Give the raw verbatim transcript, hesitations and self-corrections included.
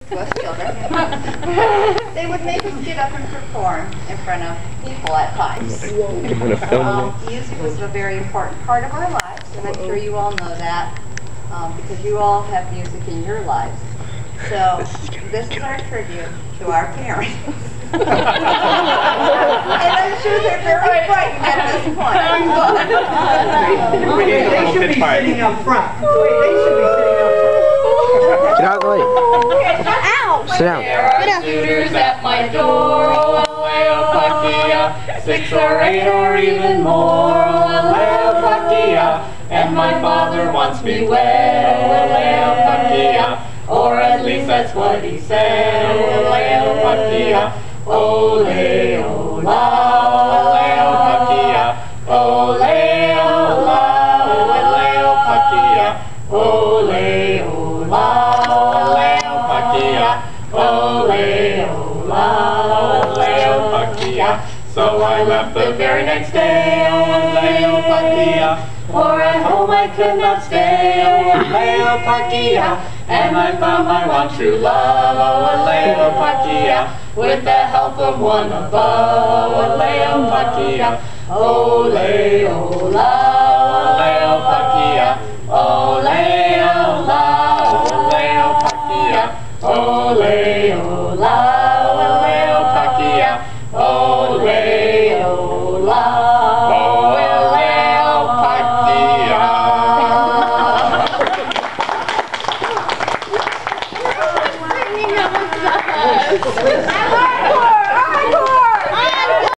Us children. They would make us get up and perform in front of people at times. Um, music was a very important part of our lives, and I'm sure you all know that um, because you all have music in your lives. So this is our tribute to our parents. And I'm sure they're very frightened at this point. They, they should be sitting up front. Wait, they should be sitting up front. Get out of the way. Ow! Sit down. There are suitors at my door, oh, Leopatia, six or eight or even more, oh, Leopatia, and my father wants me wed, oh, Leopatia, or at least that's what he said, oh, Leopatia, oh, Leola, oh, Leopatia, oh, Leola, oh, Leopatia, oh, Leola. Oh, Leola, Leopatia. So I left the very next day, oh, Leopatia. For at home I could not stay, oh, Leopatia. And I found my one true love, oh, Leopatia. With the help of one above, oh, Leopatia. Oh, Leola.